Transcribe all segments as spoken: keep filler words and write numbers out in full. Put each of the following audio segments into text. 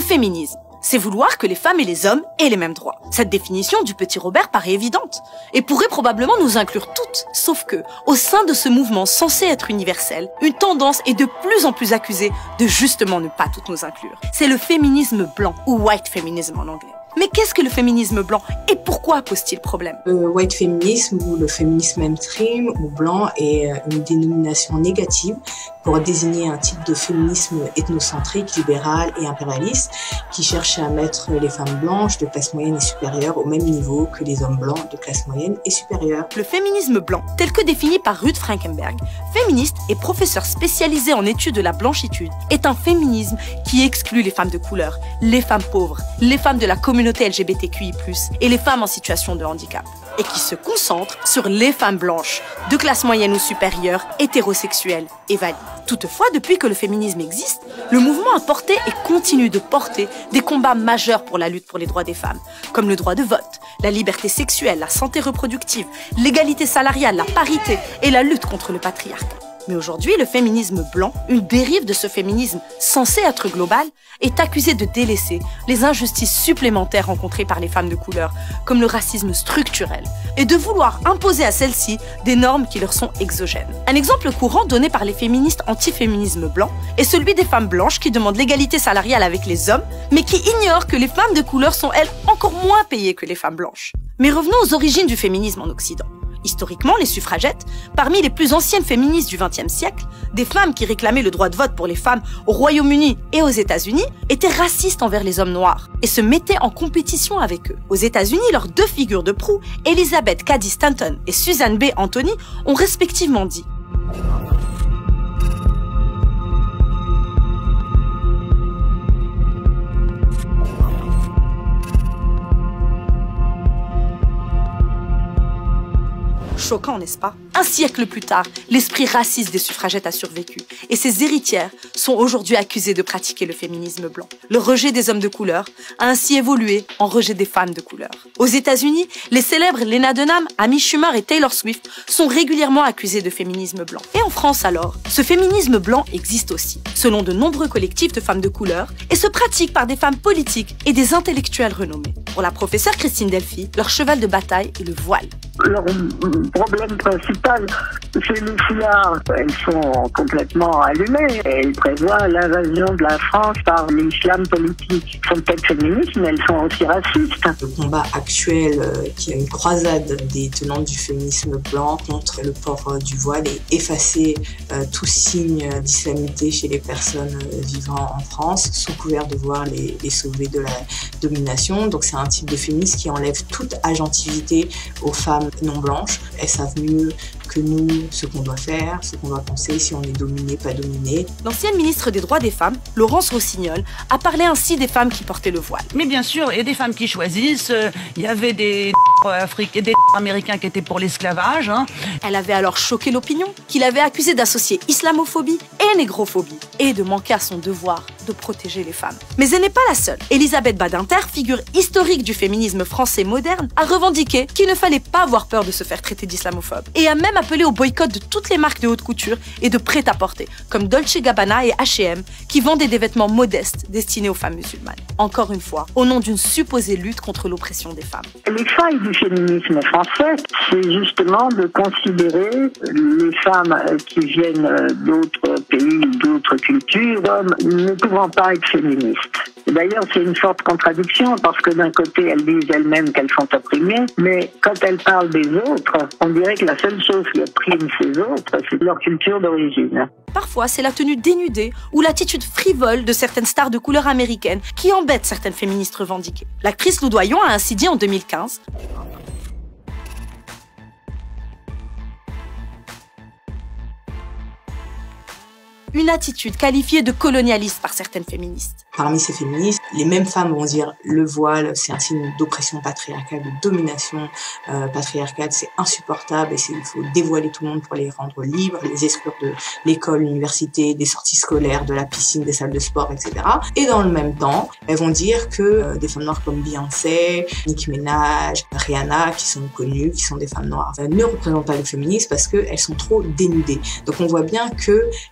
féminisme, c'est vouloir que les femmes et les hommes aient les mêmes droits. Cette définition du petit Robert paraît évidente et pourrait probablement nous inclure toutes. Sauf que, au sein de ce mouvement censé être universel, une tendance est de plus en plus accusée de justement ne pas toutes nous inclure. C'est le féminisme blanc, ou white feminism en anglais. Mais qu'est-ce que le féminisme blanc et pourquoi pose-t-il problème? Le white féminisme ou le féminisme mainstream ou blanc est une dénomination négative pour désigner un type de féminisme ethnocentrique, libéral et impérialiste qui cherche à mettre les femmes blanches de classe moyenne et supérieure au même niveau que les hommes blancs de classe moyenne et supérieure. Le féminisme blanc, tel que défini par Ruth Frankenberg, féministe et professeur spécialisé en études de la blanchitude, est un féminisme qui exclut les femmes de couleur, les femmes pauvres, les femmes de la communauté L G B T Q I plus, et les femmes en situation de handicap, et qui se concentre sur les femmes blanches, de classe moyenne ou supérieure, hétérosexuelles et valides. Toutefois, depuis que le féminisme existe, le mouvement a porté et continue de porter des combats majeurs pour la lutte pour les droits des femmes, comme le droit de vote, la liberté sexuelle, la santé reproductive, l'égalité salariale, la parité et la lutte contre le patriarcat. Mais aujourd'hui, le féminisme blanc, une dérive de ce féminisme censé être global, est accusé de délaisser les injustices supplémentaires rencontrées par les femmes de couleur, comme le racisme structurel, et de vouloir imposer à celles-ci des normes qui leur sont exogènes. Un exemple courant donné par les féministes anti-féminisme blanc est celui des femmes blanches qui demandent l'égalité salariale avec les hommes, mais qui ignorent que les femmes de couleur sont, elles, encore moins payées que les femmes blanches. Mais revenons aux origines du féminisme en Occident. Historiquement, les suffragettes, parmi les plus anciennes féministes du vingtième siècle, des femmes qui réclamaient le droit de vote pour les femmes au Royaume-Uni et aux États-Unis, étaient racistes envers les hommes noirs et se mettaient en compétition avec eux. Aux États-Unis, leurs deux figures de proue, Elizabeth Cady Stanton et Susan B. Anthony, ont respectivement dit: choquant, n'est-ce pas? Un siècle plus tard, l'esprit raciste des suffragettes a survécu et ses héritières sont aujourd'hui accusées de pratiquer le féminisme blanc. Le rejet des hommes de couleur a ainsi évolué en rejet des femmes de couleur. Aux États-Unis, les célèbres Lena Dunham, Amy Schumer et Taylor Swift sont régulièrement accusées de féminisme blanc. Et en France alors, ce féminisme blanc existe aussi, selon de nombreux collectifs de femmes de couleur, et se pratique par des femmes politiques et des intellectuels renommés. Pour la professeure Christine Delphi, leur cheval de bataille est le voile. Leur problème principal, c'est les foulards. Elles sont complètement allumées. Elles prévoient l'invasion de la France par l'islam politique. Elles sont peut-être féministes, mais elles sont aussi racistes. Le combat actuel, euh, qui a une croisade des tenants du féminisme blanc contre le port euh, du voile et effacer euh, tout signe d'islamité chez les personnes euh, vivant en France, sous couvert de voir les, les sauver de la domination. Donc c'est un type de féminisme qui enlève toute agentivité aux femmes non blanches. Elles savent mieux que nous ce qu'on doit faire, ce qu'on doit penser, si on est dominé, pas dominé. L'ancienne ministre des Droits des Femmes, Laurence Rossignol, a parlé ainsi des femmes qui portaient le voile. Mais bien sûr, il y a des femmes qui choisissent, il y avait des africains, des américains qui étaient pour l'esclavage. Hein. Elle avait alors choqué l'opinion, qu'il avait accusé d'associer islamophobie et négrophobie, et de manquer à son devoir de protéger les femmes. Mais elle n'est pas la seule. Elisabeth Badinter, figure historique du féminisme français moderne, a revendiqué qu'il ne fallait pas avoir peur de se faire traiter d'islamophobe, et a même appelé au boycott de toutes les marques de haute couture et de prêt-à-porter, comme Dolce Gabbana et H et M, qui vendaient des vêtements modestes destinés aux femmes musulmanes. Encore une fois, au nom d'une supposée lutte contre l'oppression des femmes. Les failles du féminisme français, c'est justement de considérer les femmes qui viennent d'autres pays, d'autres cultures, comme ne pouvant pas être féministes. D'ailleurs, c'est une forte contradiction parce que d'un côté, elles disent elles-mêmes qu'elles sont opprimées, mais quand elles parlent des autres, on dirait que la seule chose qui opprime ces autres, c'est leur culture d'origine. Parfois, c'est la tenue dénudée ou l'attitude frivole de certaines stars de couleur américaine qui embêtent certaines féministes revendiquées. L'actrice Lou Doyon a ainsi dit en deux mille quinze: une attitude qualifiée de colonialiste par certaines féministes. Parmi ces féministes, les mêmes femmes vont dire le voile, c'est un signe d'oppression patriarcale, de domination euh, patriarcale, c'est insupportable et il faut dévoiler tout le monde pour les rendre libres, les exclure de l'école, l'université, des sorties scolaires, de la piscine, des salles de sport, et cetera. Et dans le même temps, elles vont dire que euh, des femmes noires comme Beyoncé, Nicki Minaj, Rihanna, qui sont connues, qui sont des femmes noires, euh, ne représentent pas le féminisme parce qu'elles sont trop dénudées. Donc on voit bien qu'il y a un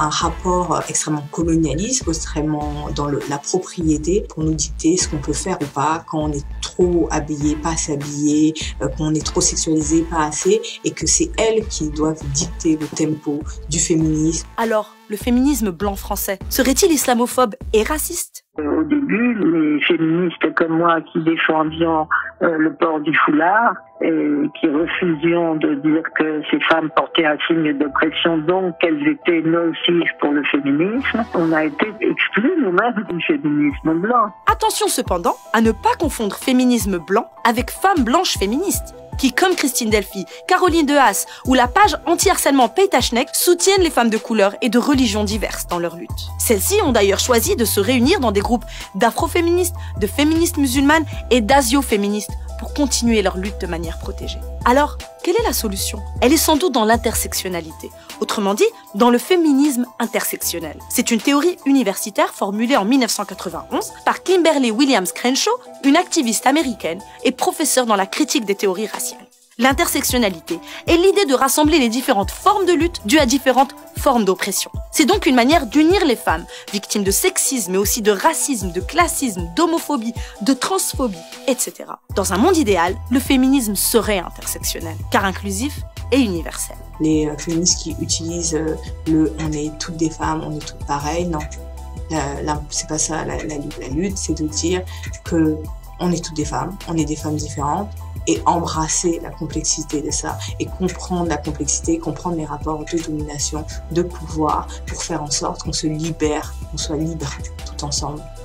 un rapport extrêmement colonialiste, extrêmement dans le, la propriété pour nous dicter ce qu'on peut faire ou pas quand on est trop habillé, pas assez habillé, euh, qu'on est trop sexualisé, pas assez, et que c'est elles qui doivent dicter le tempo du féminisme. Alors, le féminisme blanc français serait-il islamophobe et raciste? Au début, les féministes comme moi qui défendions euh, le port du foulard et qui refusions de dire que ces femmes portaient un signe d'oppression, donc qu'elles étaient nocives pour le féminisme, on a été exclus nous-mêmes du féminisme blanc. Attention cependant à ne pas confondre féminisme blanc avec femmes blanches féministes, qui, comme Christine Delphi, Caroline de Haas ou la page anti-harcèlement Peytachnek, soutiennent les femmes de couleur et de religions diverses dans leur lutte. Celles-ci ont d'ailleurs choisi de se réunir dans des groupes d'afroféministes, de féministes musulmanes et d'asio-féministes pour continuer leur lutte de manière protégée. Alors, quelle est la solution? Elle est sans doute dans l'intersectionnalité, autrement dit, dans le féminisme intersectionnel. C'est une théorie universitaire formulée en mille neuf cent quatre-vingt-onze par Kimberly Williams Crenshaw, une activiste américaine et professeure dans la critique des théories raciales. L'intersectionnalité est l'idée de rassembler les différentes formes de lutte dues à différentes formes d'oppression. C'est donc une manière d'unir les femmes, victimes de sexisme, mais aussi de racisme, de classisme, d'homophobie, de transphobie, et cetera. Dans un monde idéal, le féminisme serait intersectionnel, car inclusif et universel. Les euh, féministes qui utilisent euh, le « on est toutes des femmes, on est toutes pareilles », non. La, la, c'est pas ça la, la, la lutte, c'est de dire que on est toutes des femmes, on est des femmes différentes, et embrasser la complexité de ça, et comprendre la complexité, comprendre les rapports de domination, de pouvoir, pour faire en sorte qu'on se libère, qu'on soit libre tout ensemble.